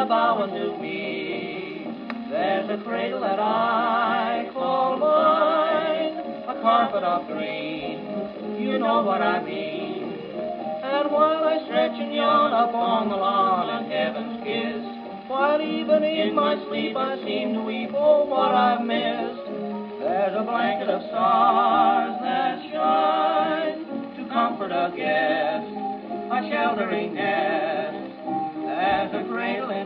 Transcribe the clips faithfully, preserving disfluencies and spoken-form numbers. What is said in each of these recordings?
a bowing to me. There's a cradle that I call mine, a carpet of green, you know what I mean. And while I stretch and yawn upon the lawn in heaven's kiss, while even in my sleep I seem to weep, oh, what I've missed. There's a blanket of stars that shine to comfort a guest, a sheltering nest. There's a cradle in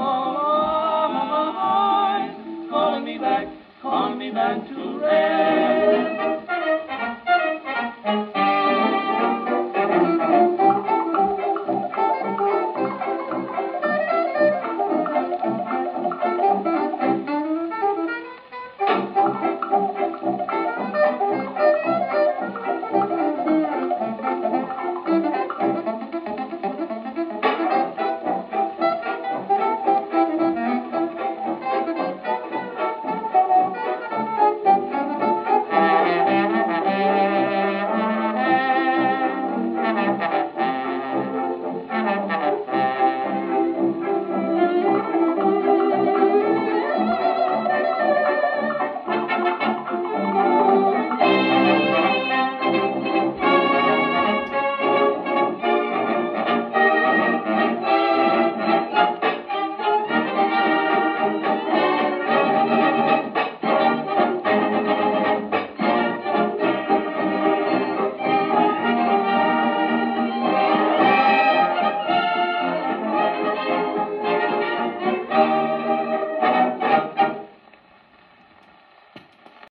Caroline, calling me back, calling me back to rest.